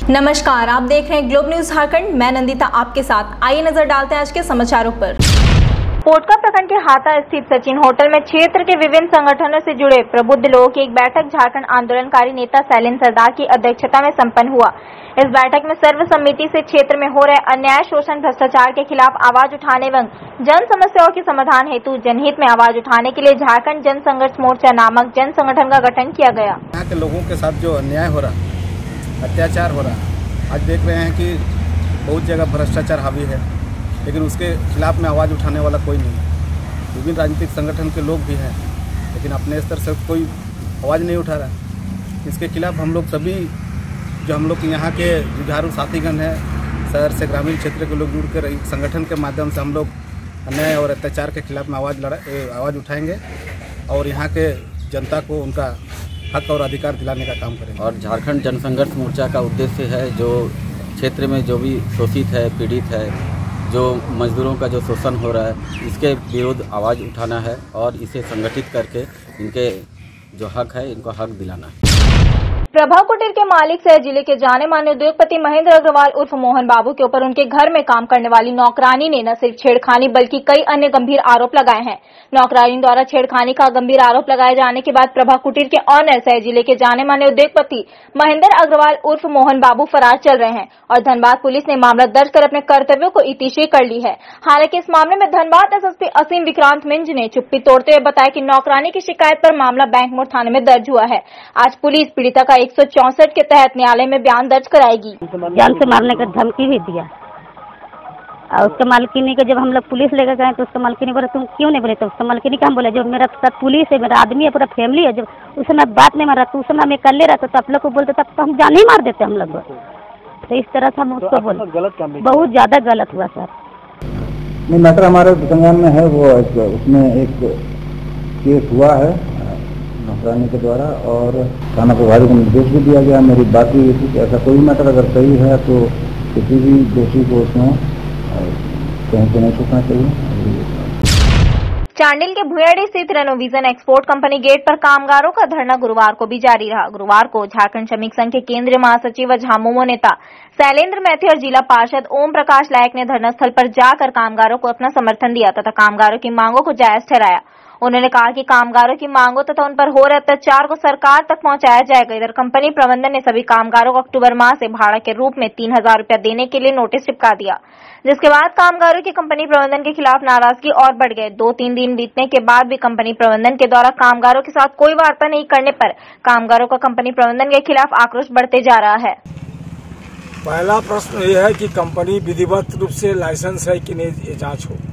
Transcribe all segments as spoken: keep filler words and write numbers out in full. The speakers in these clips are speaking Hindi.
नमस्कार, आप देख रहे हैं ग्लोब न्यूज झारखंड। मैं नंदिता आपके साथ। आइए नजर डालते हैं आज के समाचारों पर। कोटका प्रखंड के हाता स्थित सचिन होटल में क्षेत्र के विभिन्न संगठनों से जुड़े प्रबुद्ध लोगों की एक बैठक झारखंड आंदोलनकारी नेता शैलेंद्र सरदार की अध्यक्षता में संपन्न हुआ। इस बैठक में सर्वसम्मति से क्षेत्र में हो रहे अन्याय, शोषण, भ्रष्टाचार के खिलाफ आवाज उठाने एवं जन समस्याओं के समाधान हेतु जनहित में आवाज उठाने के लिए झारखंड जन संघर्ष मोर्चा नामक जन संगठन का गठन किया गया। यहाँ के लोगों के साथ जो अन्याय हो रहा, अत्याचार हो रहा, आज देख रहे हैं कि बहुत जगह भ्रष्टाचार हावी है, लेकिन उसके खिलाफ में आवाज़ उठाने वाला कोई नहीं है। विभिन्न राजनीतिक संगठन के लोग भी हैं, लेकिन अपने स्तर से कोई आवाज़ नहीं उठा रहा। इसके खिलाफ हम लोग सभी जो हम लोग यहाँ के जुझारू साथीगण हैं, शहर से ग्रामीण क्षेत्र के लोग जुड़कर एक संगठन के माध्यम से हम लोग अन्याय और अत्याचार के खिलाफ में आवाज़ लड़ा आवाज़ उठाएंगे और यहाँ के जनता को उनका हक और अधिकार दिलाने का काम करेंगे। और झारखंड जन संघर्ष मोर्चा का उद्देश्य है जो क्षेत्र में जो भी शोषित है, पीड़ित है, जो मजदूरों का जो शोषण हो रहा है, इसके विरुद्ध आवाज़ उठाना है और इसे संगठित करके इनके जो हक है इनको हक दिलाना है। प्रभा कुटीर के मालिक सह जिले के जाने माने उद्योगपति महेंद्र अग्रवाल उर्फ मोहन बाबू के ऊपर उनके घर में काम करने वाली नौकरानी ने न सिर्फ छेड़खानी बल्कि कई अन्य गंभीर आरोप लगाए हैं। नौकरानी द्वारा छेड़खानी का गंभीर आरोप लगाए जाने के बाद प्रभा कुटीर के ऑनर सह जिले के जाने माने उद्योगपति महेंद्र अग्रवाल उर्फ मोहन बाबू फरार चल रहे हैं और धनबाद पुलिस ने मामला दर्ज कर अपने कर्तव्यों को इतिश्री कर ली है। हालांकि इस मामले में धनबाद एसएसपी असीम विक्रांत मिंज ने चुप्पी तोड़ते हुए बताया कि नौकरानी की शिकायत पर मामला बैंक मोड़ थाने में दर्ज हुआ है। आज पुलिस पीड़िता का एक सौ चौसठ के तहत न्यायालय में बयान दर्ज कराएगी। जान से मारने का धमकी भी दिया और उसके मालकिनी को जब हम लोग पुलिस लेकर गए तो उसका मालकिनी बोला तुम क्यों नहीं बोले, तो उसका मालकिनी का हम बोले जो मेरा साथ पुलिस है, मेरा आदमी है, पूरा फैमिली है, जब उस समय बात नहीं मारा तो उस समय मैं कर ले रहा था तो आप लोग को बोलते तब तो हम जान ही मार देते हम लोग। तो इस तरह से हम उसको तो बोले बहुत ज्यादा गलत हुआ सर। नहीं, मैटर हमारे संज्ञान में है, वो एक, उसमें एक केस हुआ है नौकरानी के द्वारा और थाना प्रभारी को निर्देश भी दिया गया। मेरी बात भी ये थी कि ऐसा कोई मैटर अगर सही है तो किसी भी दोषी को उसमें कहीं पे नहीं छूटना चाहिए। चांडिल के भुयाड़ी स्थित रेनोविजन एक्सपोर्ट कंपनी गेट पर कामगारों का धरना गुरुवार को भी जारी रहा। गुरुवार को झारखंड श्रमिक संघ के केंद्रीय महासचिव व झामुमो नेता शैलेंद्र मैथी और जिला पार्षद ओम प्रकाश लायक ने धरना स्थल पर जाकर कामगारों को अपना समर्थन दिया तथा कामगारों की मांगों को जायज ठहराया। उन्होंने कहा कि कामगारों की मांगों तथा उन पर हो रहे अत्याचार को सरकार तक पहुंचाया जाएगा। इधर कंपनी प्रबंधन ने सभी कामगारों को अक्टूबर माह से भाड़ा के रूप में तीन हजार रूपया देने के लिए नोटिस चिपका दिया, जिसके बाद कामगारों की कंपनी प्रबंधन के खिलाफ नाराजगी और बढ़ गए। दो तीन दिन बीतने के बाद भी कंपनी प्रबंधन के द्वारा कामगारों के साथ कोई वार्ता नहीं करने पर कामगारों का कंपनी प्रबंधन के खिलाफ आक्रोश बढ़ते जा रहा है। पहला प्रश्न यह है कि कंपनी विधिवत रूप से लाइसेंस है कि नहीं, ये जांच हो।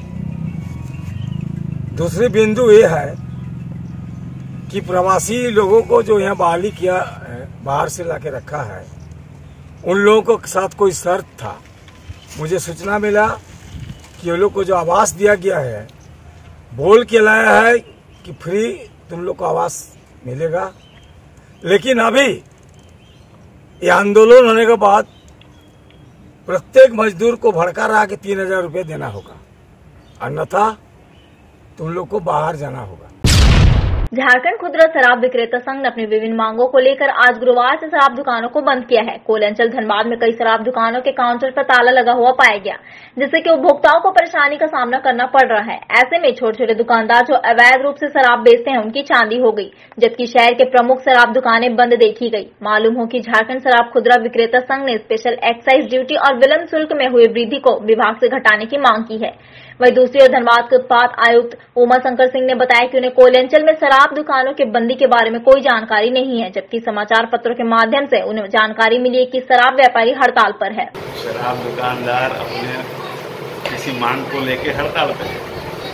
दूसरी बिंदु ये है कि प्रवासी लोगों को जो यहाँ बहाली किया है, बाहर से लाके रखा है, उन लोगों के साथ कोई शर्त था। मुझे सूचना मिला कि उन लोग को जो आवास दिया गया है बोल के लाया है कि फ्री तुम लोग को आवास मिलेगा, लेकिन अभी ये आंदोलन होने के बाद प्रत्येक मजदूर को भड़का रहा कि तीन हजार रुपये देना होगा, अन्यथा तुम लोग को बाहर जाना होगा। झारखंड खुदरा शराब विक्रेता संघ ने अपनी विभिन्न मांगों को लेकर आज गुरुवार से शराब दुकानों को बंद किया है। कोयलांचल धनबाद में कई शराब दुकानों के काउंटर पर ताला लगा हुआ पाया गया, जिससे कि उपभोक्ताओं को परेशानी का सामना करना पड़ रहा है। ऐसे में छोटे छोटे दुकानदार जो अवैध रूप से शराब बेचते हैं उनकी चांदी हो गई, जबकि शहर के प्रमुख शराब दुकानें बंद देखी गई। मालूम हो कि झारखंड शराब खुदरा विक्रेता संघ ने स्पेशल एक्साइज ड्यूटी और विलंब शुल्क में हुई वृद्धि को विभाग से घटाने की मांग की है। वहीं दूसरी ओर धनबाद के उत्पाद आयुक्त उमा शंकर सिंह ने बताया कि उन्हें कोयलांचल में शराब दुकानों के बंदी के बारे में कोई जानकारी नहीं है, जबकि समाचार पत्रों के माध्यम से उन्हें जानकारी मिली है कि शराब व्यापारी हड़ताल पर है। शराब दुकानदार अपने किसी मांग को लेकर हड़ताल पर है,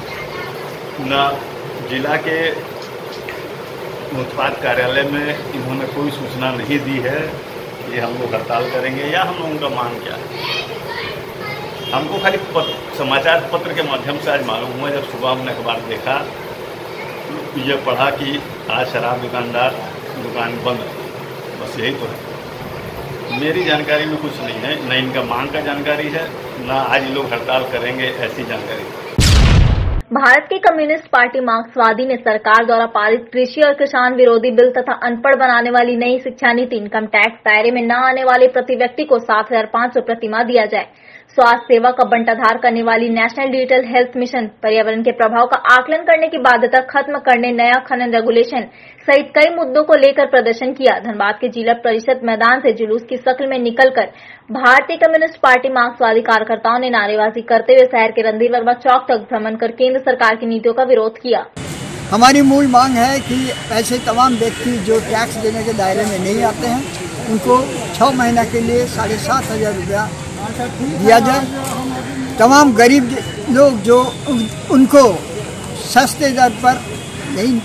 न जिला के उत्पाद कार्यालय में इन्होंने कोई सूचना नहीं दी है ये हम लोग हड़ताल करेंगे या हम लोगों का मांग क्या है। हमको खाली पत, समाचार पत्र के माध्यम से आज मालूम हुआ, जब सुबह हमने अखबार देखा ये पढ़ा कि आज शराब दुकानदार दुकान बंद है, बस यही तो है। मेरी जानकारी में कुछ नहीं है, न इनका मांग का जानकारी है, न आज ये लोग हड़ताल करेंगे ऐसी जानकारी। भारत की कम्युनिस्ट पार्टी मार्क्सवादी ने सरकार द्वारा पारित कृषि और किसान विरोधी बिल तथा अनपढ़ बनाने वाली नई शिक्षा नीति इनकम टैक्स दायरे में न आने वाले प्रति व्यक्ति को सात हजार पाँच सौ प्रतिमाह दिया जाए। स्वास्थ्य सेवा का बंटाधार करने वाली नेशनल डिजिटल हेल्थ मिशन, पर्यावरण के प्रभाव का आकलन करने की बाध्यता खत्म करने, नया खनन रेगुलेशन सहित कई मुद्दों को लेकर प्रदर्शन किया। धनबाद के जिला परिषद मैदान से जुलूस की शक्ल में निकलकर भारतीय कम्युनिस्ट पार्टी मार्क्सवादी कार्यकर्ताओं ने नारेबाजी करते हुए शहर के रणधीर वर्मा चौक तक भ्रमण कर केंद्र सरकार की नीतियों का विरोध किया। हमारी मूल मांग है कि ऐसे तमाम व्यक्ति जो टैक्स देने के दायरे में नहीं आते हैं, उनको छह महीना के लिए साढ़े सात हजार रुपया दिया जाए। तमाम गरीब लोग जो उनको सस्ते दर पर यही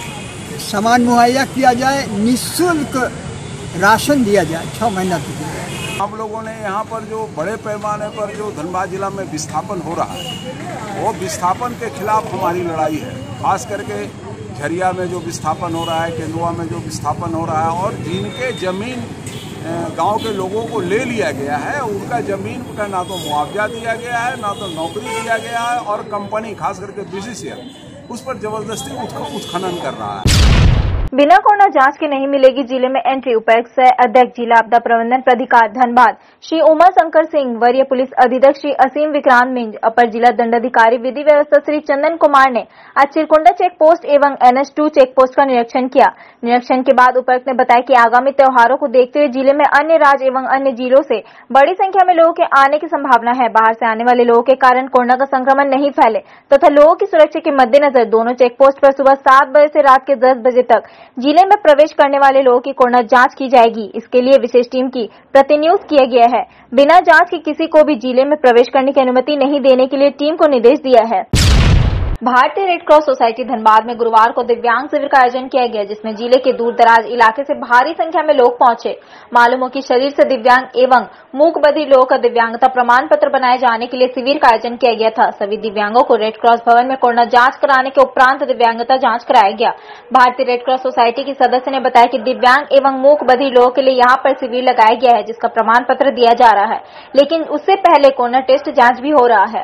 सामान मुहैया किया जाए, निःशुल्क राशन दिया जाए छः महीना तक। हम लोगों ने यहाँ पर जो बड़े पैमाने पर जो धनबाद जिला में विस्थापन हो रहा है, वो विस्थापन के खिलाफ हमारी लड़ाई है। खास करके झरिया में जो विस्थापन हो रहा है, केंदुआ में जो विस्थापन हो रहा है, और जिनके जमीन गांव के लोगों को ले लिया गया है, उनका जमीन का ना तो मुआवजा दिया गया है, ना तो नौकरी दिया गया है, और कंपनी खास करके बीसीसीएल उस पर जबरदस्ती उत्खनन कर रहा है। बिना कोरोना जांच के नहीं मिलेगी जिले में एंट्री। उपायुक्त सह अध्यक्ष जिला आपदा प्रबंधन प्राधिकार धनबाद श्री उमा शंकर सिंह, वरीय पुलिस अधीक्षक श्री असीम विक्रांत मिंज, अपर जिला दंडाधिकारी विधि व्यवस्था श्री चंदन कुमार ने आज चिरकुंडा चेक पोस्ट एवं एनएच टू चेक पोस्ट का निरीक्षण किया। निरीक्षण के बाद उपायुक्त ने बताया कि आगामी त्योहारों को देखते हुए जिले में अन्य राज्य एवं अन्य जिलों से बड़ी संख्या में लोगों के आने की संभावना है। बाहर से आने वाले लोगों के कारण कोरोना का संक्रमण नहीं फैले तथा लोगों की सुरक्षा के मद्देनजर दोनों चेक पोस्ट पर सुबह सात बजे से रात के दस बजे तक जिले में प्रवेश करने वाले लोगों की कोरोना जांच की जाएगी। इसके लिए विशेष टीम की प्रतिनियुक्त किया गया है। बिना जांच के किसी को भी जिले में प्रवेश करने की अनुमति नहीं देने के लिए टीम को निर्देश दिया है। भारतीय रेड क्रॉस सोसाइटी धनबाद में गुरुवार को दिव्यांग शिविर का आयोजन किया गया, जिसमें जिले के दूर दराज इलाके से भारी संख्या में लोग पहुंचे। मालूम हो कि शरीर से दिव्यांग एवं मूक बधिर लोगों का दिव्यांगता प्रमाण पत्र बनाए जाने के लिए शिविर का आयोजन किया गया था। सभी दिव्यांगों को रेड क्रॉस भवन में कोरोना जांच कराने के उपरांत दिव्यांगता जांच कराया गया। भारतीय रेड क्रॉस सोसाइटी की सदस्य ने बताया कि दिव्यांग एवं मूक बधिर लोगों के लिए यहाँ पर शिविर लगाया गया है, जिसका प्रमाण पत्र दिया जा रहा है, लेकिन उससे पहले कोरोना टेस्ट जाँच भी हो रहा है।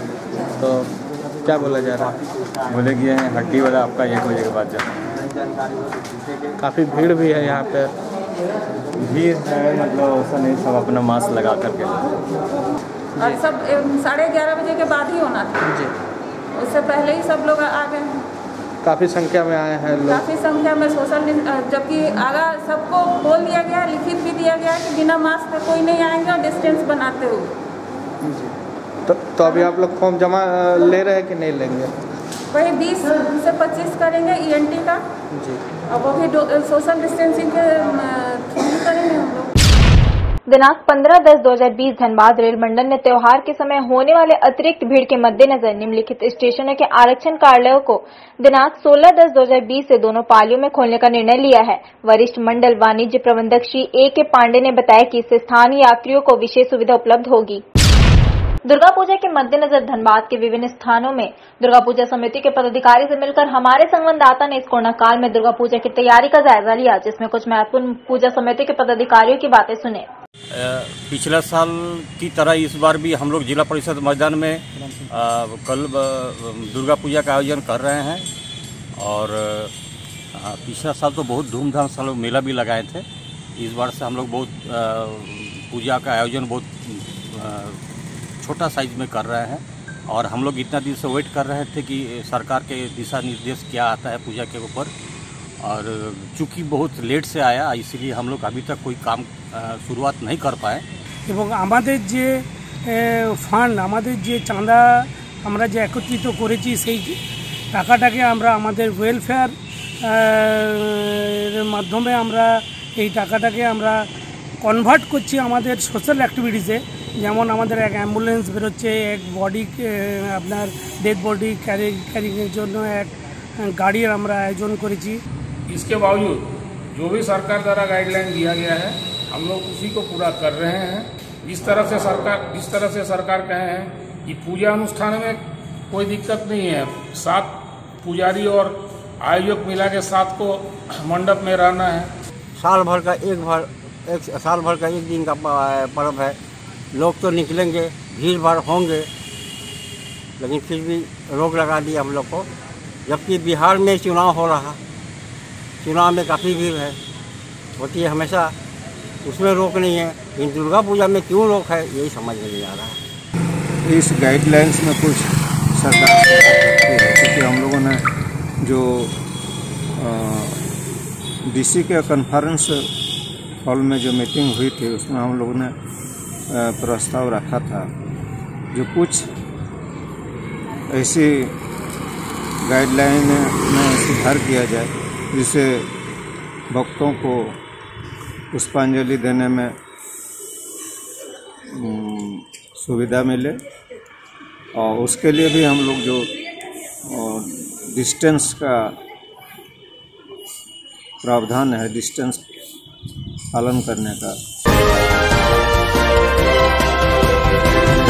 तो क्या बोला जा रहा है? बोले कि ये हड्डी वाला आपका एक बजे के बाद जाए। काफ़ी भीड़ भी है यहाँ पे। भीड़ है मतलब ऐसा नहीं, सब अपना मास्क लगा करके। और सब साढ़े ग्यारह बजे के बाद ही होना था जी, उससे पहले ही सब लोग आ गए हैं। काफ़ी संख्या में आए हैं लोग, काफ़ी संख्या में सोशल, जबकि आगा सबको बोल दिया गया, लिखित भी दिया गया कि बिना मास्क के कोई नहीं आएंगे और डिस्टेंस बनाते हुए। तो, तो अभी आप लोग फॉर्म जमा ले रहे हैं कि नहीं लेंगे? वही बीस से पच्चीस करेंगे ईएनटी का जी, और वो भी सोशल डिस्टेंसिंग के थ्रू करेंगे हम लोग। दिनांक पंद्रह दस दो हजार बीस धनबाद रेल मंडल ने त्योहार के समय होने वाले अतिरिक्त भीड़ के मद्देनजर निम्नलिखित स्टेशनों के आरक्षण कार्यालयों को दिनांक सोलह दस दो हजार बीस से दोनों पालियों में खोलने का निर्णय लिया है। वरिष्ठ मंडल वाणिज्य प्रबंधक श्री ए के पांडे ने बताया कि इससे स्थानीय यात्रियों को विशेष सुविधा उपलब्ध होगी। दुर्गा पूजा के मद्देनजर धनबाद के विभिन्न स्थानों में दुर्गा पूजा समिति के पदाधिकारी से मिलकर हमारे संवाददाता ने इस कोरोना काल में दुर्गा पूजा की तैयारी का जायजा लिया, जिसमें कुछ महत्वपूर्ण पूजा समिति के पदाधिकारियों की बातें सुने। पिछला साल की तरह इस बार भी हम लोग जिला परिषद मैदान में आ, कल दुर्गा पूजा का आयोजन कर रहे हैं, और आ, पिछला साल तो बहुत धूमधाम से हम लोग मेला भी लगाए थे। इस बार से हम लोग बहुत आ, पूजा का आयोजन बहुत आ, छोटा साइज में कर रहे हैं, और हम लोग इतना दिन से वेट कर रहे थे कि सरकार के दिशा निर्देश क्या आता है पूजा के ऊपर, और चूँकि बहुत लेट से आया इसलिए हम लोग अभी तक कोई काम शुरुआत नहीं कर पाए। এবং আমাদের যে ফান্ড, আমাদের যে চাঁদা আমরা যে একত্রিত করেছি, সেই টাকাটাকে আমরা আমাদের ওয়েলফেয়ার এর মাধ্যমে আমরা এই টাকাটাকে আমরা কনভার্ট করছি আমাদের সোশ্যাল অ্যাক্টিভিটিসে। যেমন আমাদের এক অ্যাম্বুলেন্স বেরোচ্ছে, এক বডি আপনার ডেড বডি ক্যারি ক্যারিংয়ের জন্য এক গাড়ির আমরা আয়োজন করেছি। इसके बावजूद जो भी सरकार द्वारा गाइडलाइन दिया गया है हम लोग उसी को पूरा कर रहे हैं। जिस तरह से सरकार जिस तरह से सरकार कहे हैं कि पूजा अनुष्ठान में कोई दिक्कत नहीं है, सात पुजारी और आयोजक मिला के सात को मंडप में रहना है। साल भर का एक भर एक साल भर का एक दिन का पर्व है, लोग तो निकलेंगे, भीड़ भाड़ होंगे, लेकिन फिर भी रोक लगा दी हम लोग को, जबकि बिहार में चुनाव हो रहा, चुनाव में काफ़ी भीड़ है, होती है हमेशा, उसमें रोक नहीं है, लेकिन दुर्गा पूजा में क्यों रोक है यही समझ में नहीं आ रहा है। इस गाइडलाइंस में कुछ सरकार है, क्योंकि हम लोगों ने जो डीसी के कॉन्फ्रेंस हॉल में जो मीटिंग हुई थी उसमें हम लोगों ने प्रस्ताव रखा था जो कुछ ऐसी गाइडलाइन में सुधार किया जाए जिससे भक्तों को पुष्पांजलि देने में सुविधा मिले, और उसके लिए भी हम लोग जो डिस्टेंस का प्रावधान है, डिस्टेंस पालन करने का